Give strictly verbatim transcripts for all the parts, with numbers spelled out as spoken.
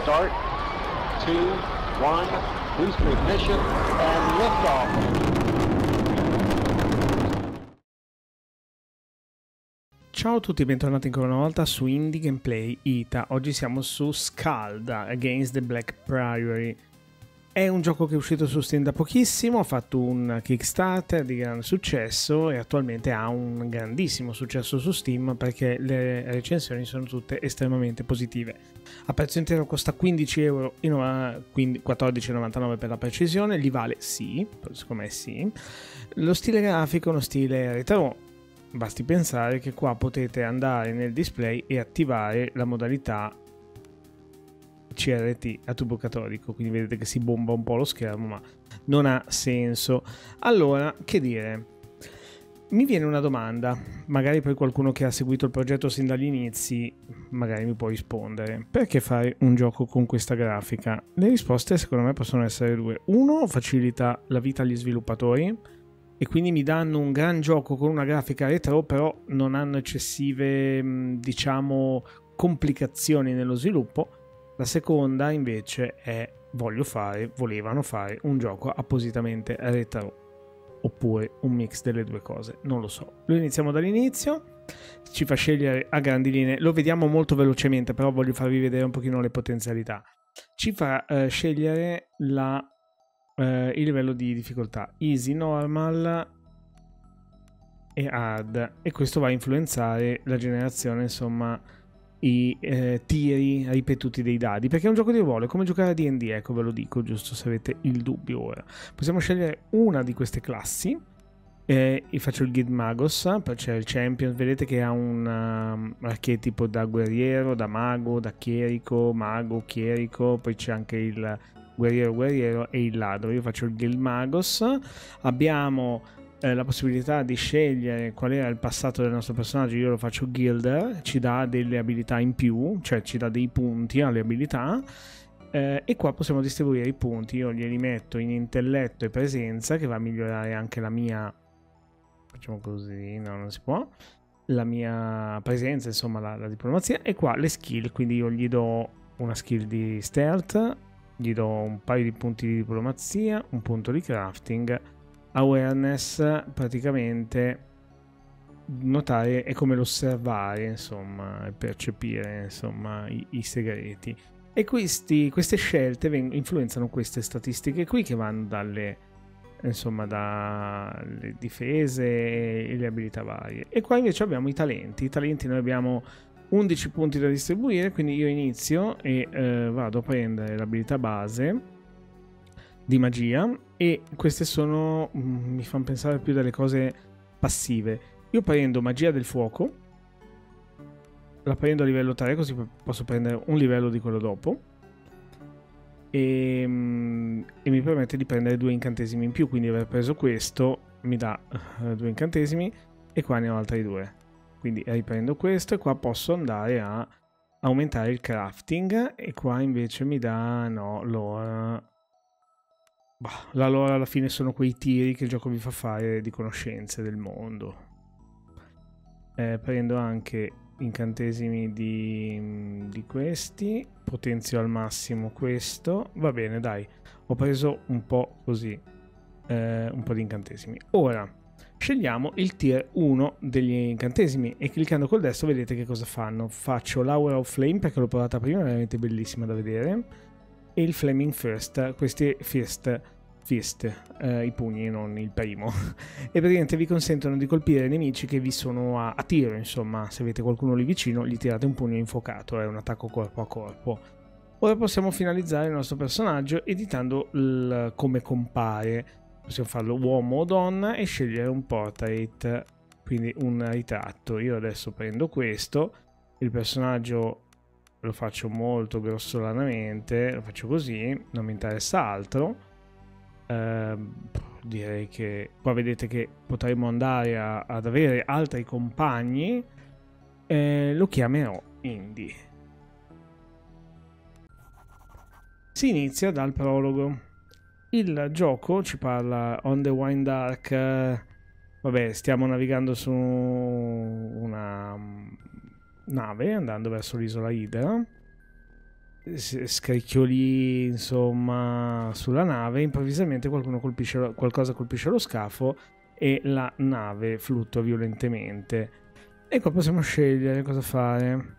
start, two, one, booster ignition, and liftoff. Ciao a tutti, bentornati ancora una volta su Indie Gameplay Ita. Oggi siamo su Scalda Against the Black Priory. È un gioco che è uscito su Steam da pochissimo, ha fatto un Kickstarter di grande successo e attualmente ha un grandissimo successo su Steam perché le recensioni sono tutte estremamente positive. A prezzo intero costa quindici euro, quattordici e novantanove per la precisione, gli vale sì, secondo me sì. Lo stile grafico è uno stile retro. Basti pensare che qua potete andare nel display e attivare la modalità C R T a tubo catodico, quindi vedete che si bomba un po' lo schermo, ma non ha senso. Allora, che dire? Mi viene una domanda, magari poi qualcuno che ha seguito il progetto sin dagli inizi magari mi può rispondere. Perché fare un gioco con questa grafica? Le risposte secondo me possono essere due. Uno, facilita la vita agli sviluppatori e quindi mi danno un gran gioco con una grafica retro, però non hanno eccessive, diciamo, complicazioni nello sviluppo. La seconda invece è voglio fare, volevano fare un gioco appositamente retro, oppure un mix delle due cose, non lo so. Lo iniziamo dall'inizio, ci fa scegliere a grandi linee, lo vediamo molto velocemente, però voglio farvi vedere un pochino le potenzialità. Ci fa eh, scegliere la, eh, il livello di difficoltà, easy, normal e hard, e questo va a influenzare la generazione, insomma, i eh, tiri ripetuti dei dadi, perché è un gioco di ruolo, è come giocare a D and D, ecco, ve lo dico giusto se avete il dubbio ora. Possiamo scegliere una di queste classi, eh, io faccio il Guild Magos, poi c'è il Champion, vedete che ha un um, archetipo da guerriero, da mago, da chierico, mago, chierico, poi c'è anche il guerriero, guerriero e il ladro. Io faccio il Guild Magos, abbiamo la possibilità di scegliere qual era il passato del nostro personaggio. Io lo faccio Guilder, ci dà delle abilità in più, cioè ci dà dei punti alle abilità, eh, e qua possiamo distribuire i punti. Io glieli metto in intelletto e presenza, che va a migliorare anche la mia, facciamo così, no, non si può, la mia presenza, insomma la, la diplomazia, e qua le skill, quindi io gli do una skill di stealth, gli do un paio di punti di diplomazia, un punto di crafting. Awareness, praticamente notare è come l'osservare, insomma, percepire, insomma, i, i segreti. E questi, queste scelte veng- influenzano queste statistiche qui, che vanno dalle, insomma, dalle difese e le abilità varie. E qua invece abbiamo i talenti. I talenti noi abbiamo undici punti da distribuire, quindi io inizio e eh, vado a prendere l'abilità base di magia, e queste sono, mm, mi fanno pensare più delle cose passive. Io prendo magia del fuoco, la prendo a livello tre, così posso prendere un livello di quello dopo, e, mm, e mi permette di prendere due incantesimi in più, quindi aver preso questo mi dà uh, due incantesimi e qua ne ho altri due, quindi riprendo questo e qua posso andare a aumentare il crafting, e qua invece mi dà, no, l'ora. Bah, allora alla fine sono quei tiri che il gioco vi fa fare di conoscenze del mondo. Eh, prendo anche incantesimi di, di questi, potenzio al massimo questo, va bene dai, ho preso un po' così, eh, un po' di incantesimi. Ora scegliamo il tier uno degli incantesimi e cliccando col destro vedete che cosa fanno. Faccio l'Aura of Flame perché l'ho provata prima, è veramente bellissima da vedere, e il Flaming First, questi Fist, fist eh, i pugni, non il primo, e praticamente vi consentono di colpire nemici che vi sono a, a tiro, insomma, se avete qualcuno lì vicino gli tirate un pugno infuocato, è un attacco corpo a corpo. Ora possiamo finalizzare il nostro personaggio editando il, come compare, possiamo farlo uomo o donna e scegliere un portrait, quindi un ritratto. Io adesso prendo questo, il personaggio lo faccio molto grossolanamente, lo faccio così, non mi interessa altro. Eh, direi che qua vedete che potremmo andare a, ad avere altri compagni. Eh, lo chiamerò Indie. Si inizia dal prologo. Il gioco ci parla on the Wind Dark. Vabbè, stiamo navigando su una nave andando verso l'isola Hydra. scricchioli insomma sulla nave, improvvisamente qualcuno colpisce, qualcosa colpisce lo scafo e la nave fluttua violentemente. E qua possiamo scegliere cosa fare.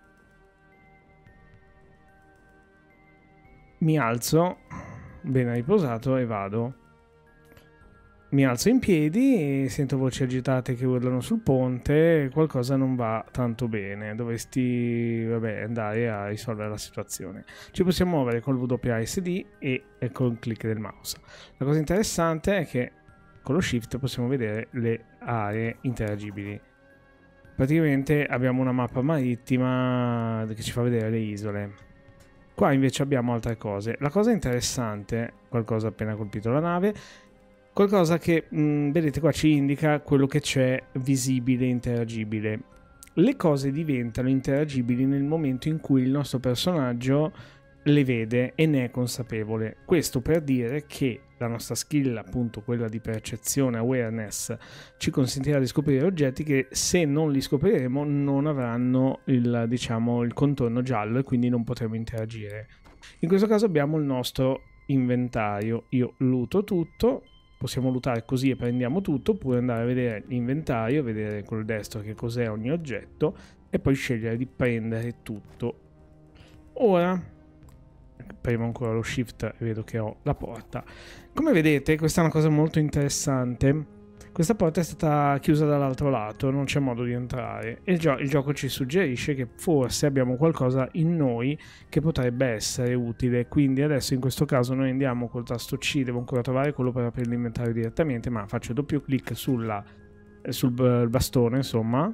Mi alzo, ben riposato, e vado. Mi alzo in piedi e sento voci agitate che urlano sul ponte. Qualcosa non va tanto bene. Dovresti, vabbè, andare a risolvere la situazione. Ci possiamo muovere col W A S D e, e con il click del mouse. La cosa interessante è che con lo Shift possiamo vedere le aree interagibili. Praticamente abbiamo una mappa marittima che ci fa vedere le isole. Qua invece abbiamo altre cose. La cosa interessante, qualcosa appena colpito la nave, qualcosa che, mh, vedete qua, ci indica quello che c'è visibile e interagibile. Le cose diventano interagibili nel momento in cui il nostro personaggio le vede e ne è consapevole. Questo per dire che la nostra skill, appunto quella di percezione, awareness, ci consentirà di scoprire oggetti che, se non li scopriremo, non avranno il, diciamo, il contorno giallo e quindi non potremo interagire. In questo caso abbiamo il nostro inventario. Io looto tutto. Possiamo lootare così e prendiamo tutto, oppure andare a vedere l'inventario, vedere col destro che cos'è ogni oggetto e poi scegliere di prendere tutto. Ora premo ancora lo Shift e vedo che ho la porta. Come vedete, questa è una cosa molto interessante. Questa porta è stata chiusa dall'altro lato, non c'è modo di entrare, e il, gio il gioco ci suggerisce che forse abbiamo qualcosa in noi che potrebbe essere utile. Quindi adesso in questo caso noi andiamo col tasto C, devo ancora trovare quello per aprire l'inventario direttamente, ma faccio doppio clic sulla, eh, sul bastone, insomma,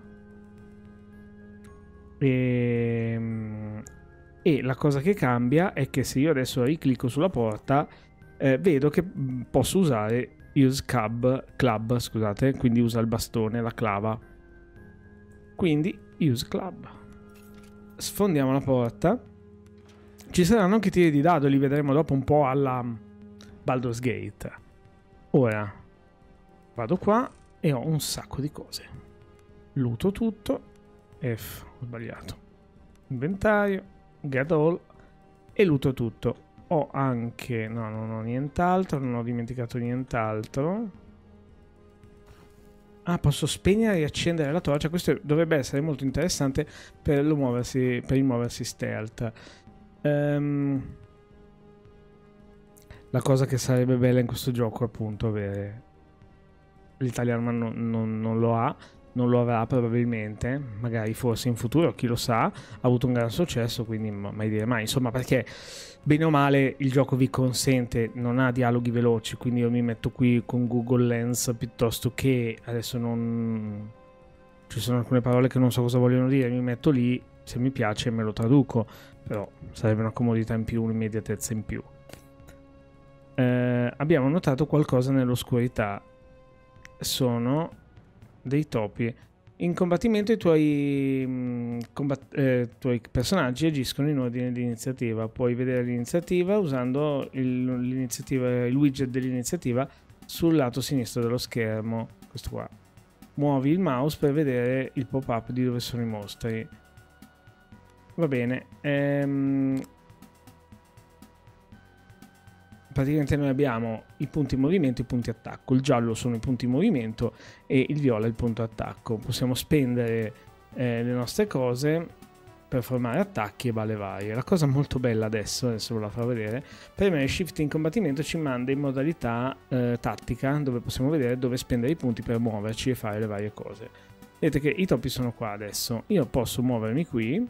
e, e la cosa che cambia è che se io adesso riclicco sulla porta, eh, vedo che posso usare Use club, club, scusate, quindi usa il bastone, la clava. Quindi Use club. Sfondiamo la porta. Ci saranno anche tiri di dado, li vedremo dopo un po' alla Baldur's Gate. Ora vado qua e ho un sacco di cose. Looto tutto. F, ho sbagliato. Inventario, get all, e looto tutto. Ho anche... no, non ho nient'altro, non ho dimenticato nient'altro. Ah, posso spegnere e riaccendere la torcia. Questo dovrebbe essere molto interessante per, lo muoversi, per il muoversi stealth. Um, la cosa che sarebbe bella in questo gioco è appunto avere... l'italiano, ma non, non, non lo ha. Non lo avrà probabilmente, magari forse in futuro, chi lo sa. Ha avuto un gran successo, quindi mai dire mai, insomma, perché bene o male il gioco vi consente, non ha dialoghi veloci, quindi io mi metto qui con Google Lens piuttosto che, adesso non ci sono alcune parole che non so cosa vogliono dire, mi metto lì, se mi piace me lo traduco, però sarebbe una comodità in più, un'immediatezza in più. Eh, abbiamo notato qualcosa nell'oscurità, sono dei topi. In combattimento i tuoi, mh, combat eh, tuoi personaggi agiscono in ordine di iniziativa. Puoi vedere l'iniziativa usando il, il widget dell'iniziativa sul lato sinistro dello schermo. Questo qua. Muovi il mouse per vedere il pop-up di dove sono i mostri. Va bene. Ehm, praticamente noi abbiamo i punti movimento e i punti attacco. Il giallo sono i punti movimento e il viola il punto attacco. Possiamo spendere eh, le nostre cose per formare attacchi e balle varie. La cosa molto bella adesso, adesso ve la farò vedere, premere Shift in combattimento ci manda in modalità eh, tattica, dove possiamo vedere dove spendere i punti per muoverci e fare le varie cose. Vedete che i topi sono qua adesso. Io posso muovermi qui,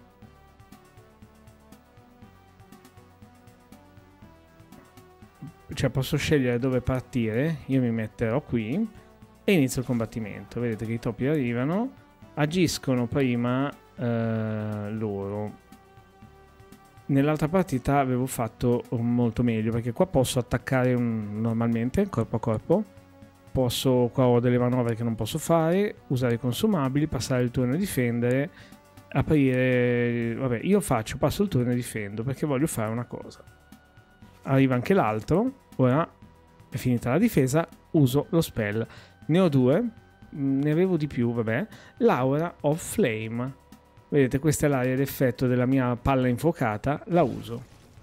cioè posso scegliere dove partire. Io mi metterò qui e inizio il combattimento. Vedete che i topi arrivano, agiscono prima eh, loro. Nell'altra partita avevo fatto molto meglio, perché qua posso attaccare un, normalmente corpo a corpo, posso, qua ho delle manovre che non posso fare, usare i consumabili, passare il turno e difendere, aprire, vabbè, io faccio, passo il turno e difendo perché voglio fare una cosa. Arriva anche l'altro. Ora è finita la difesa, uso lo spell. Ne ho due, ne avevo di più, vabbè. L'aura of Flame. Vedete, questa è l'area d'effetto della mia palla infuocata, la uso.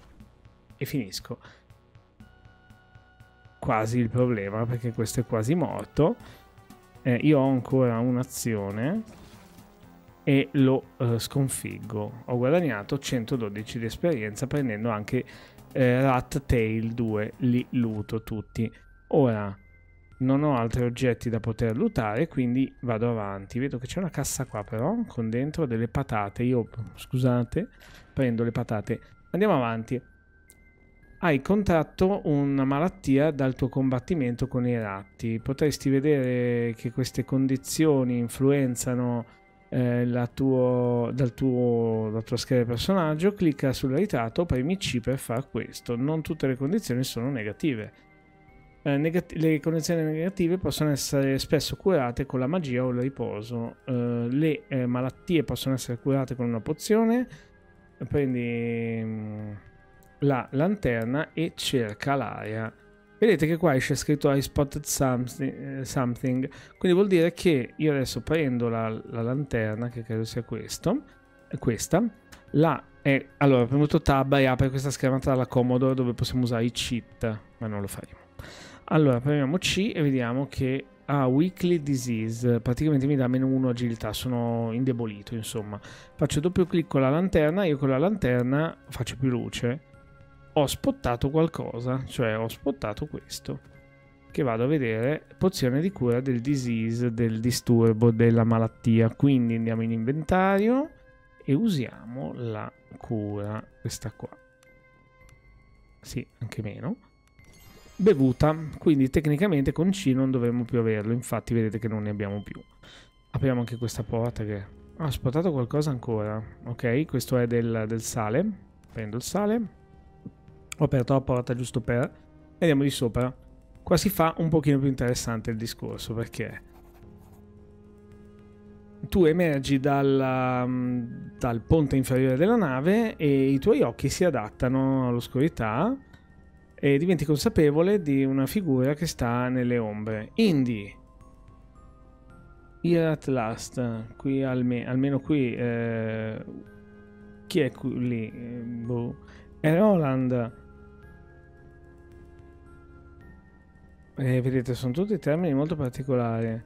e finisco quasi il problema, perché questo è quasi morto. Eh, io ho ancora un'azione e lo eh, sconfiggo. Ho guadagnato centododici di esperienza prendendo anche eh, Rat Tail due, li looto tutti. Ora non ho altri oggetti da poter lootare, quindi vado avanti. Vedo che c'è una cassa qua però, con dentro delle patate. Io, scusate, prendo le patate. Andiamo avanti. Hai contratto una malattia dal tuo combattimento con i ratti. Potresti vedere che queste condizioni influenzano eh, la, tuo, dal tuo, la tua scheda personaggio. Clicca sul ritratto, premi C per far questo. Non tutte le condizioni sono negative. Eh, negat- le condizioni negative possono essere spesso curate con la magia o il riposo. Eh, le eh, malattie possono essere curate con una pozione. Prendi mh, la lanterna e cerca l'area. Vedete che qua esce scritto I spotted something, something, quindi vuol dire che io adesso prendo la, la lanterna, che credo sia questo, questa, la è, allora ho premuto tab e apre questa schermata dalla Commodore dove possiamo usare i cheat, ma non lo faremo. Allora premiamo C e vediamo che ha ah, Weekly Disease, praticamente mi dà meno uno agilità, sono indebolito insomma. Faccio doppio clic con la lanterna, io con la lanterna faccio più luce. Ho spottato qualcosa, cioè ho spottato questo, che vado a vedere, pozione di cura del disease, del disturbo, della malattia. Quindi andiamo in inventario e usiamo la cura, questa qua. Sì, anche meno. Bevuta, quindi tecnicamente con C non dovremmo più averlo, infatti vedete che non ne abbiamo più. Apriamo anche questa porta che... Ah, ho spottato qualcosa ancora. Ok, questo è del, del sale. Prendo il sale. Ho aperto la porta giusto per... Andiamo di sopra. Qua si fa un pochino più interessante il discorso, perché tu emergi dal, dal ponte inferiore della nave e i tuoi occhi si adattano all'oscurità e diventi consapevole di una figura che sta nelle ombre. Indy, here at last, qui alme almeno qui, eh, chi è qui lì? Eh, boh. È Roland. Eh, vedete, sono tutti termini molto particolari.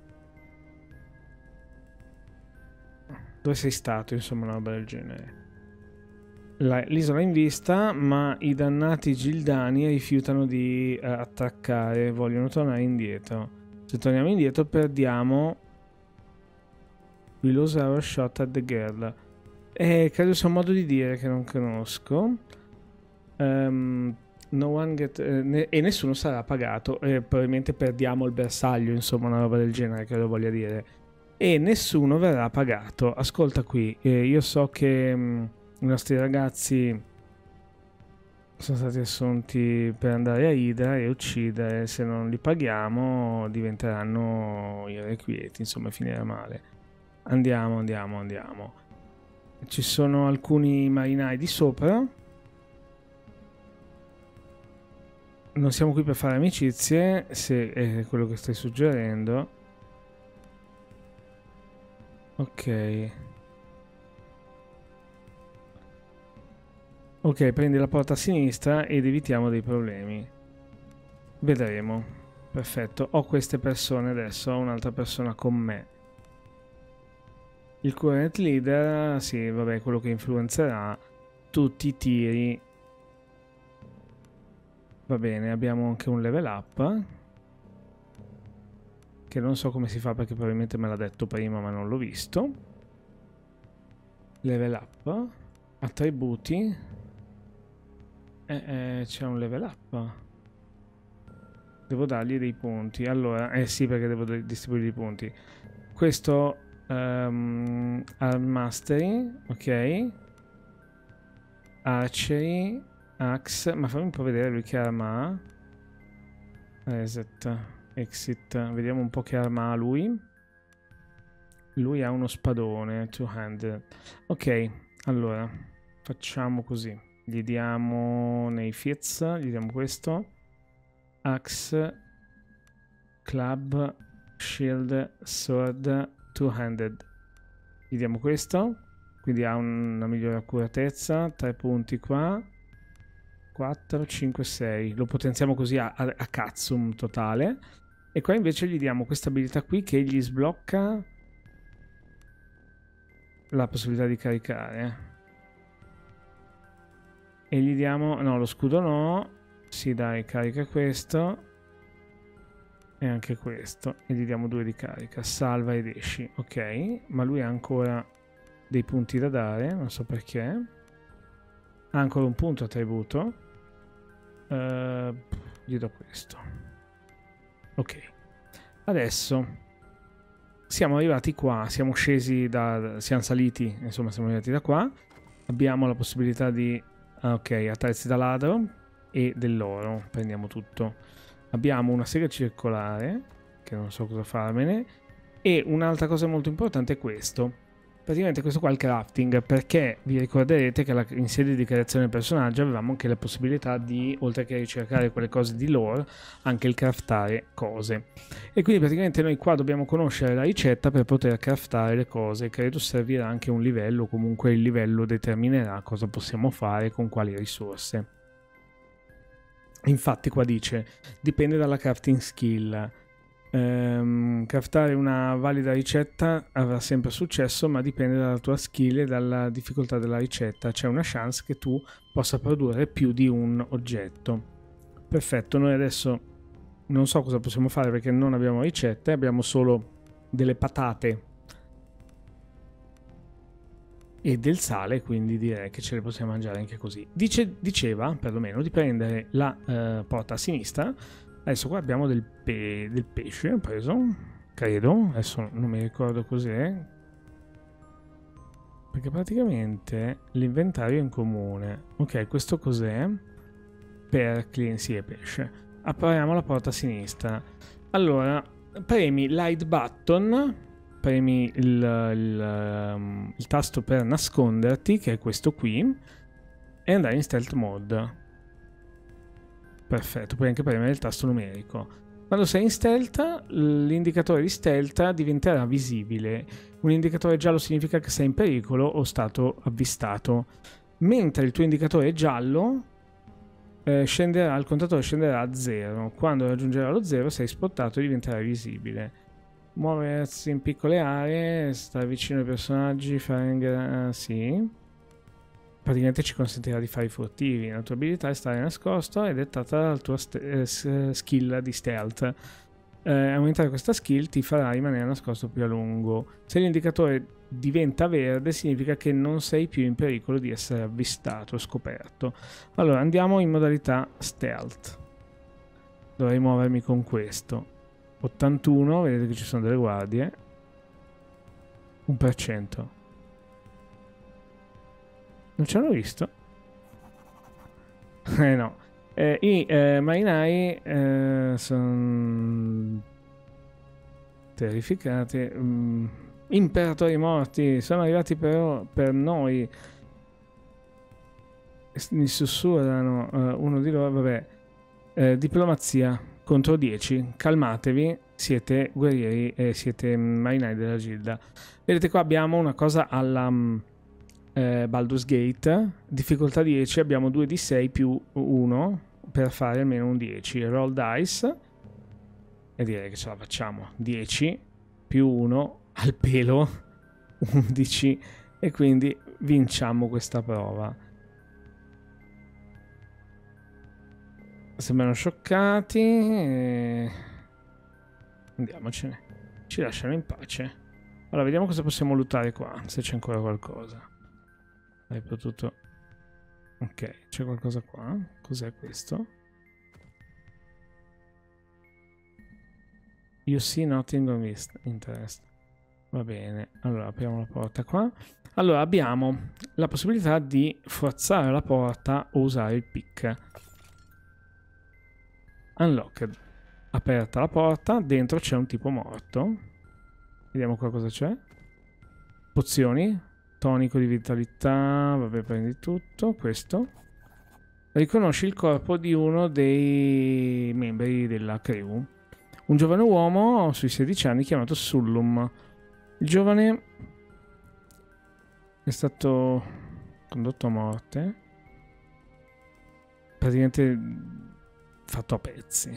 Dove sei stato, insomma, una roba del genere. L'isola è in vista, ma i dannati Gildani rifiutano di uh, attaccare, vogliono tornare indietro. Se torniamo indietro perdiamo We lose our shot at the girl. Eh, credo sia un modo di dire che non conosco. Um, no one get, eh, ne e nessuno sarà pagato. Eh, probabilmente perdiamo il bersaglio, insomma, una roba del genere, credo voglia dire. E nessuno verrà pagato. Ascolta qui, eh, io so che... Mh, i nostri ragazzi sono stati assunti per andare a Hydra e uccidere. Se non li paghiamo diventeranno irrequieti, insomma finirà male. Andiamo, andiamo, andiamo. Ci sono alcuni marinai di sopra. Non siamo qui per fare amicizie, se è quello che stai suggerendo. Ok. Ok, prendi la porta a sinistra ed evitiamo dei problemi. Vedremo. Perfetto. Ho queste persone adesso, ho un'altra persona con me. Il current leader, sì, vabbè, quello che influenzerà tutti i tiri. Va bene, abbiamo anche un level up. Che non so come si fa perché probabilmente me l'ha detto prima ma non l'ho visto. Level up. Attributi. Eh, eh, c'è un level up. Devo dargli dei punti. Allora, eh sì, perché devo distribuire i punti. Questo um, Arm Mastery, ok. Archery, Axe. Ma fammi un po' vedere lui che arma ha. Reset, Exit. Vediamo un po' che arma ha lui. Lui ha uno spadone, two-handed. Ok, allora facciamo così. Gli diamo nei feats, gli diamo questo. Axe, Club, Shield, Sword, Two-handed. Gli diamo questo. Quindi ha una migliore accuratezza. tre punti qua. quattro, cinque, sei. Lo potenziamo così a, a, a cazzo un totale. E qua invece gli diamo questa abilità qui che gli sblocca la possibilità di caricare. E gli diamo... no, lo scudo no. Sì, dai, carica questo. E anche questo. E gli diamo due di carica. Salva ed esci. Ok. Ma lui ha ancora dei punti da dare. Non so perché. Ha ancora un punto attributo. Uh, gli do questo. Ok. Adesso siamo arrivati qua. Siamo scesi da... siamo saliti. Insomma, siamo arrivati da qua. Abbiamo la possibilità di... ok, attrezzi da ladro e dell'oro. Prendiamo tutto. Abbiamo una sega circolare, che non so cosa farmene, e un'altra cosa molto importante è questo. Praticamente questo qua è il crafting, perché vi ricorderete che la, in sede di creazione del personaggio avevamo anche la possibilità di, oltre che ricercare quelle cose di lore, anche il craftare cose. E quindi praticamente noi qua dobbiamo conoscere la ricetta per poter craftare le cose. Credo servirà anche un livello, comunque il livello determinerà cosa possiamo fare con quali risorse. Infatti qua dice, dipende dalla crafting skill. Um, craftare una valida ricetta avrà sempre successo, ma dipende dalla tua skill e dalla difficoltà della ricetta. C'è una chance che tu possa produrre più di un oggetto. Perfetto, noi adesso non so cosa possiamo fare perché non abbiamo ricette, abbiamo solo delle patate e del sale, quindi direi che ce le possiamo mangiare anche così. Dice, diceva perlomeno di prendere la uh, porta a sinistra. Adesso qua abbiamo del, pe del pesce preso, credo, adesso non mi ricordo cos'è, perché praticamente l'inventario è in comune. Ok, questo cos'è? Per clienti e pesce. Apriamo la porta a sinistra. Allora, premi light button, premi il, il, um, il tasto per nasconderti, che è questo qui, e andare in stealth mode. Perfetto, puoi anche premere il tasto numerico. Quando sei in stealth, l'indicatore di stealth diventerà visibile. Un indicatore giallo significa che sei in pericolo o stato avvistato. Mentre il tuo indicatore giallo eh, scenderà, il contatore scenderà a zero. Quando raggiungerà lo zero sei spottato e diventerai visibile. Muoversi in piccole aree, stare vicino ai personaggi, fare... Uh, sì... praticamente ci consentirà di fare i furtivi. La tua abilità è stare nascosto ed è dettata dalla tua eh, skill di stealth. Eh, aumentare questa skill ti farà rimanere nascosto più a lungo. Se l'indicatore diventa verde significa che non sei più in pericolo di essere avvistato o scoperto. Allora andiamo in modalità stealth. Dovrei muovermi con questo. ottantuno, vedete che ci sono delle guardie. uno per cento. Non ci hanno visto? Eh no. Eh, I eh, marinai eh, sono terrificati. Mm, imperatori morti sono arrivati però per noi. Mi sussurrano uh, uno di loro. Vabbè. Eh, diplomazia contro dieci. Calmatevi. Siete guerrieri e siete marinai della gilda. Vedete qua abbiamo una cosa alla... Um, Eh, Baldur's Gate, difficoltà dieci, abbiamo due di sei più uno per fare almeno un dieci. Roll dice e direi che ce la facciamo. dieci più uno al pelo undici, e quindi vinciamo questa prova. Sembrano scioccati e... andiamocene, ci lasciano in pace. Allora vediamo cosa possiamo lootare qua, se c'è ancora qualcosa. Hai potuto... ok, c'è qualcosa qua. Cos'è questo? You see nothing of interest. Va bene, allora apriamo la porta qua. Allora abbiamo la possibilità di forzare la porta o usare il pick. Unlocked. Aperta la porta, dentro c'è un tipo morto. Vediamo qua cosa c'è. Pozioni. Tonico di vitalità, vabbè, prendi tutto, questo. Riconosci il corpo di uno dei membri della crew. Un giovane uomo sui sedici anni chiamato Sullum. Il giovane è stato condotto a morte praticamente fatto a pezzi.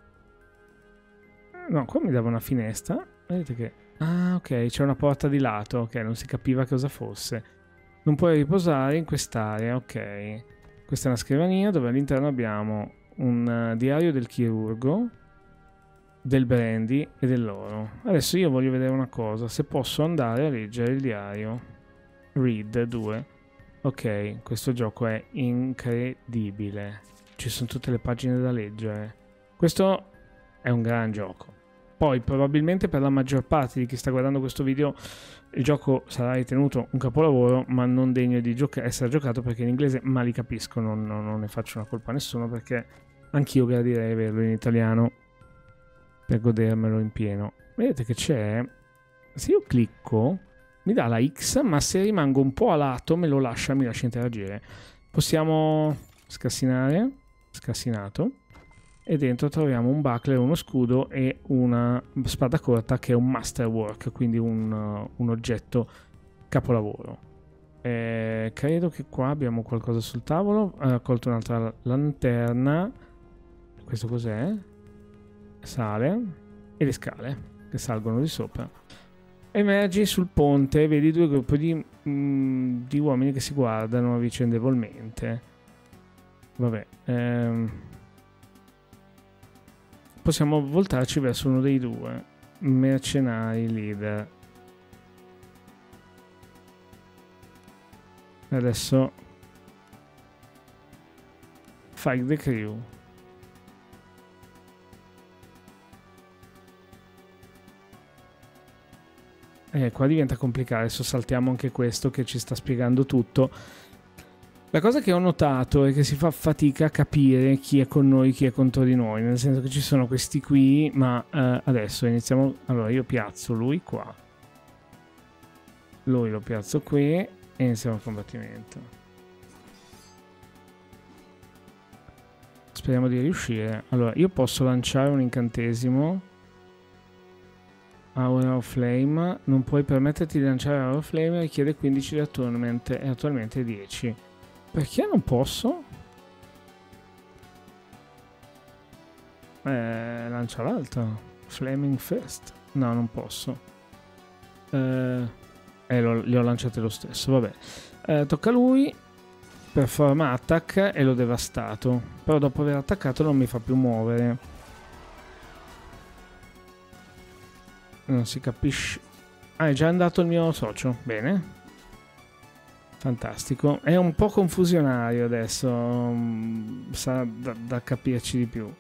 No, qua mi dava una finestra. Vedete che... Ah, ok, c'è una porta di lato. Ok, non si capiva cosa fosse. Non puoi riposare in quest'area. Ok. Questa è una scrivania dove all'interno abbiamo un uh, diario del chirurgo, del brandy e dell'oro. Adesso io voglio vedere una cosa. Se posso andare a leggere il diario. Read due. Ok, questo gioco è incredibile. Ci sono tutte le pagine da leggere. Questo è un gran gioco. Poi probabilmente per la maggior parte di chi sta guardando questo video il gioco sarà ritenuto un capolavoro, ma non degno di gioca- essere giocato, perché in inglese ma li capisco, non, non, non ne faccio una colpa a nessuno, perché anch'io gradirei averlo in italiano per godermelo in pieno. Vedete che c'è, se io clicco mi dà la X, ma se rimango un po' a lato me lo lascia, mi lascia interagire. Possiamo scassinare, scassinato. E dentro troviamo un buckler, uno scudo e una spada corta che è un masterwork, quindi un, uh, un oggetto capolavoro. Eh, credo che qua abbiamo qualcosa sul tavolo. Ha raccolto un'altra lanterna. Questo cos'è? Sale. E le scale che salgono di sopra. Emergi sul ponte, vedi due gruppi di, mm, di uomini che si guardano vicendevolmente. Vabbè. Ehm... Possiamo voltarci verso uno dei due. Mercenari leader. Adesso fight the crew. Eh, qua diventa complicato. Adesso saltiamo anche questo che ci sta spiegando tutto. La cosa che ho notato è che si fa fatica a capire chi è con noi, chi è contro di noi, nel senso che ci sono questi qui, ma eh, adesso iniziamo. Allora io piazzo lui qua, lui lo piazzo qui e iniziamo il combattimento. Speriamo di riuscire. Allora io posso lanciare un incantesimo. Aura of Flame. Non puoi permetterti di lanciare Aura of Flame, richiede quindici di attualmente, e attualmente dieci. Perché non posso? Eh, lancia l'altro. Flaming Fist. No, non posso. Eh, eh lo, li ho lanciate lo stesso, vabbè. Eh, tocca a lui. Performa attack e l'ho devastato. Però dopo aver attaccato non mi fa più muovere. Non si capisce. Ah, è già andato il mio socio. Bene. Fantastico. È un po' confusionario adesso. Sarà da, da capirci di più.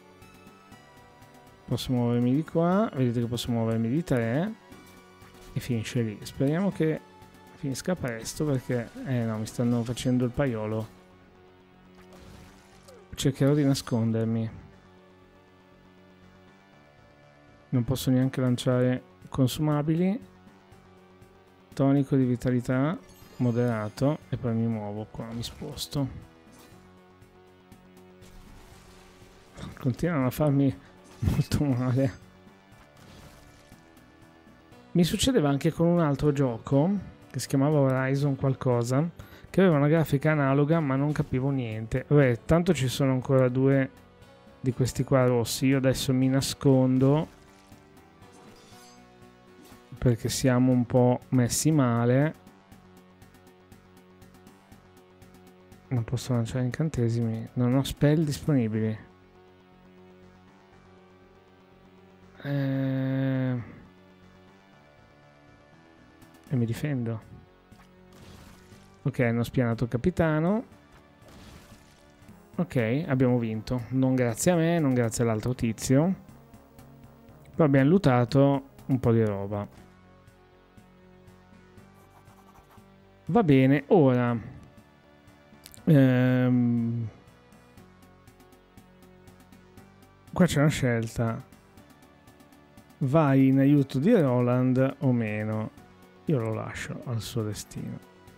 Posso muovermi di qua. Vedete che posso muovermi di tre. E finisce lì. Speriamo che finisca presto, perché eh no, mi stanno facendo il paiolo. Cercherò di nascondermi. Non posso neanche lanciare consumabili. Tonico di vitalità moderato e poi mi muovo qua, mi sposto. Continuano a farmi molto male. Mi succedeva anche con un altro gioco che si chiamava Horizon qualcosa, che aveva una grafica analoga ma non capivo niente. Vabbè, tanto ci sono ancora due di questi qua rossi. Io adesso mi nascondo perché siamo un po' messi male. Non posso lanciare incantesimi. Non ho spell disponibili. Eh... E mi difendo. Ok, hanno spianato il capitano. Ok, abbiamo vinto. Non grazie a me, non grazie all'altro tizio. Però abbiamo lootato un po' di roba. Va bene, ora... Ehm, qua c'è una scelta. Vai in aiuto di Roland o meno. Io lo lascio al suo destino.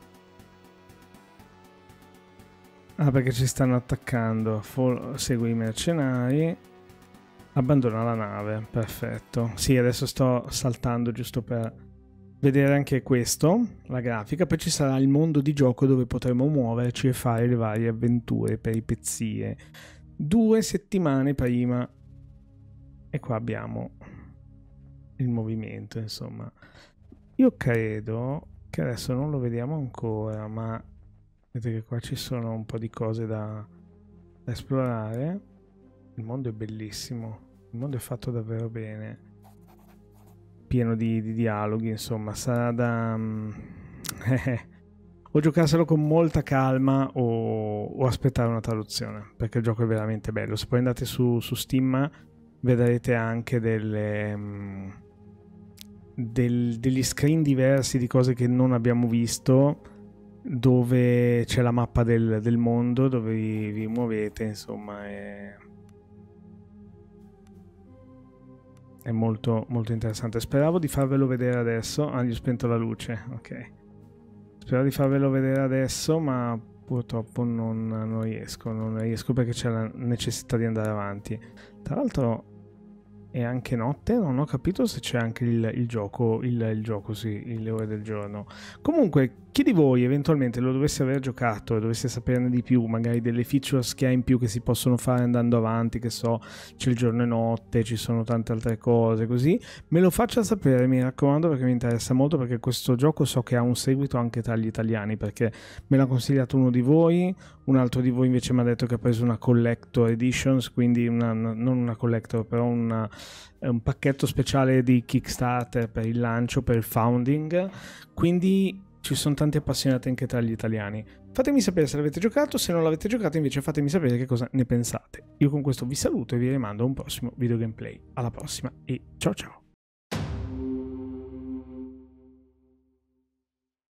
Ah, perché ci stanno attaccando. Fo- segui i mercenari. Abbandona la nave. Perfetto. Sì, adesso sto saltando giusto per vedere anche questo, la grafica, poi ci sarà il mondo di gioco dove potremo muoverci e fare le varie avventure, peripezie. Due settimane prima, e qua abbiamo il movimento, insomma. Io credo che adesso non lo vediamo ancora, ma vedete che qua ci sono un po' di cose da, da esplorare. Il mondo è bellissimo, il mondo è fatto davvero bene, pieno di, di dialoghi, insomma, sarà da um, o giocarselo con molta calma o, o aspettare una traduzione, perché il gioco è veramente bello. Se poi andate su, su Steam vedrete anche delle, um, del, degli screen diversi di cose che non abbiamo visto, dove c'è la mappa del, del mondo dove vi, vi muovete, insomma è, è molto molto interessante. Speravo di farvelo vedere adesso. Ah, gli ho spento la luce, ok, speravo di farvelo vedere adesso, ma purtroppo non, non riesco non riesco perché c'è la necessità di andare avanti. Tra l'altro è anche notte, non ho capito se c'è anche il, il gioco, il, il gioco, sì, le ore del giorno. Comunque, chi di voi eventualmente lo dovesse aver giocato e dovesse saperne di più, magari delle features che ha in più che si possono fare andando avanti, che so, c'è il giorno e notte, ci sono tante altre cose, così, me lo faccia sapere, mi raccomando, perché mi interessa molto, perché questo gioco so che ha un seguito anche tra gli italiani, perché me l'ha consigliato uno di voi, un altro di voi invece mi ha detto che ha preso una collector editions, quindi una, non una collector, però una, un pacchetto speciale di Kickstarter per il lancio, per il founding, quindi ci sono tanti appassionati anche tra gli italiani. Fatemi sapere se l'avete giocato, se non l'avete giocato invece fatemi sapere che cosa ne pensate. Io con questo vi saluto e vi rimando a un prossimo video gameplay. Alla prossima e ciao ciao!